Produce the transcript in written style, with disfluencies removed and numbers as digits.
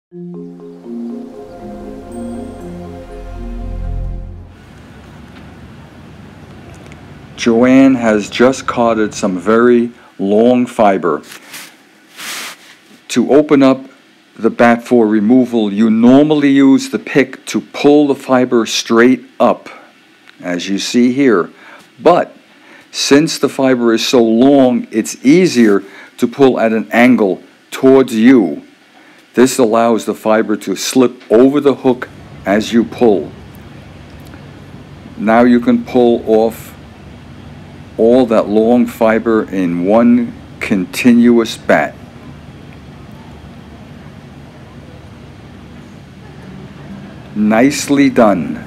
Joanne has just carded some very long fiber. To open up the bat for removal, you normally use the pick to pull the fiber straight up, as you see here. But since the fiber is so long, it's easier to pull at an angle towards you. This allows the fiber to slip over the hook as you pull. Now you can pull off all that long fiber in one continuous bat. Nicely done.